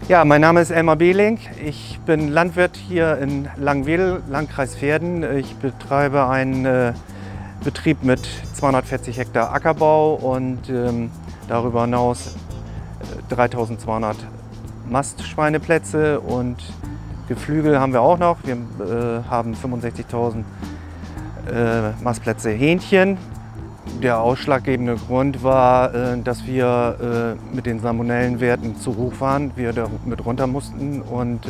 Ja, mein Name ist Elmar Behling. Ich bin Landwirt hier in Langwedel, Landkreis Verden. Ich betreibe einen Betrieb mit 240 Hektar Ackerbau und darüber hinaus 3200 Mastschweineplätze und Geflügel haben wir auch noch. Wir haben 65.000 Mastplätze Hähnchen. Der ausschlaggebende Grund war, dass wir mit den Salmonellenwerten zu hoch waren, wir da mit runter mussten und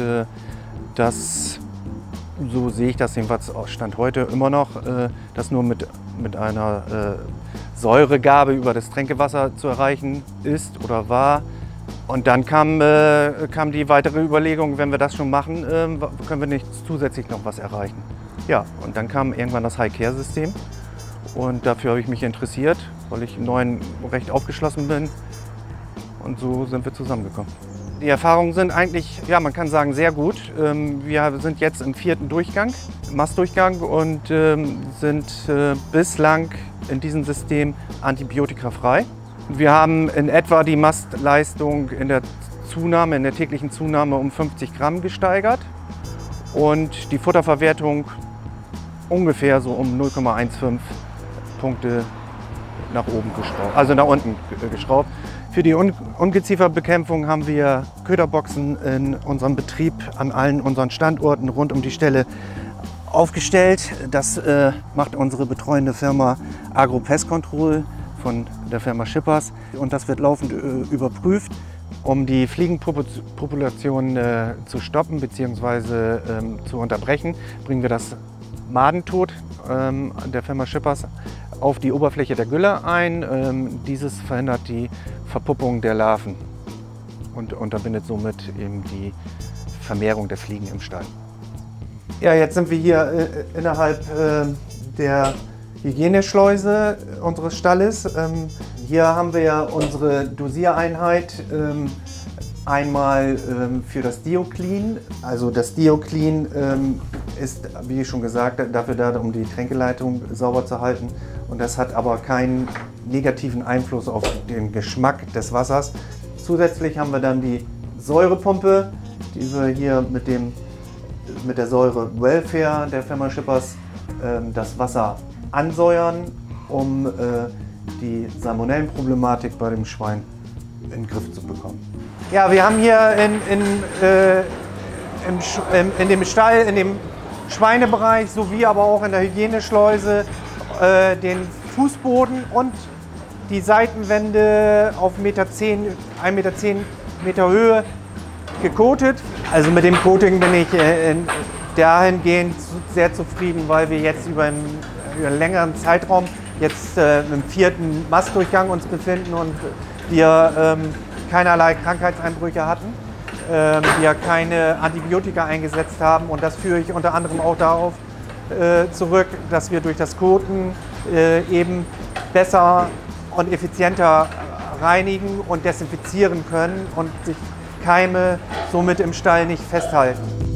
das, so sehe ich das jedenfalls Stand heute immer noch, das nur mit einer Säuregabe über das Tränkewasser zu erreichen ist oder war. Und dann kam die weitere Überlegung, wenn wir das schon machen, können wir nicht zusätzlich noch was erreichen. Ja, und dann kam irgendwann das High-Care-System. Und dafür habe ich mich interessiert, weil ich im Neuen recht aufgeschlossen bin. Und so sind wir zusammengekommen. Die Erfahrungen sind eigentlich, ja, man kann sagen, sehr gut. Wir sind jetzt im 4. Durchgang, Mastdurchgang und sind bislang in diesem System antibiotikafrei. Wir haben in etwa die Mastleistung in der täglichen Zunahme um 50 Gramm gesteigert und die Futterverwertung ungefähr so um 0,15 Punkte nach oben geschraubt, also nach unten geschraubt. Für die Ungezieferbekämpfung haben wir Köderboxen in unserem Betrieb an allen unseren Standorten rund um die Stelle aufgestellt. Das macht unsere betreuende Firma Agro-Pest Control von der Firma Schippers und das wird laufend überprüft, um die Fliegenpopulation zu stoppen bzw. zu unterbrechen. Bringen wir das Madentod der Firma Schippers auf die Oberfläche der Gülle ein. Dieses verhindert die Verpuppung der Larven und unterbindet somit eben die Vermehrung der Fliegen im Stall. Ja, jetzt sind wir hier innerhalb der Hygieneschleuse unseres Stalles. Hier haben wir ja unsere Dosiereinheit einmal für das Dioclin. Also das Dioclin ist, wie schon gesagt, dafür da, um die Tränkeleitung sauber zu halten. Und das hat aber keinen negativen Einfluss auf den Geschmack des Wassers. Zusätzlich haben wir dann die Säurepumpe, die wir hier mit der Säure Welfare der Firma Schippers das Wasser ansäuern, um die Salmonellenproblematik bei dem Schwein in den Griff zu bekommen. Ja, wir haben hier in dem Stall, in dem Schweinebereich sowie aber auch in der Hygieneschleuse den Fußboden und die Seitenwände auf 1,10 Meter Höhe gekotet. Also mit dem Coating bin ich dahingehend sehr zufrieden, weil wir jetzt über einen längeren Zeitraum jetzt im 4. Mastdurchgang uns befinden und wir keinerlei Krankheitseinbrüche hatten, wir keine Antibiotika eingesetzt haben und das führe ich unter anderem auch darauf zurück, dass wir durch das Koten eben besser und effizienter reinigen und desinfizieren können und sich Keime somit im Stall nicht festhalten.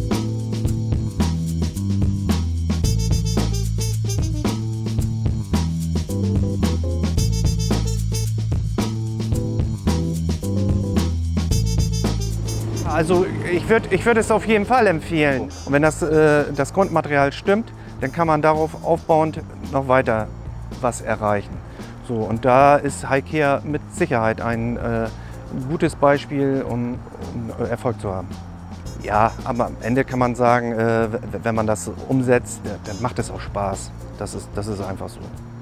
Also ich würd es auf jeden Fall empfehlen. Und wenn das Grundmaterial stimmt, dann kann man darauf aufbauend noch weiter was erreichen. So, und da ist High-Care mit Sicherheit ein gutes Beispiel, um Erfolg zu haben. Ja, aber am Ende kann man sagen, wenn man das umsetzt, dann macht es auch Spaß. Das ist einfach so.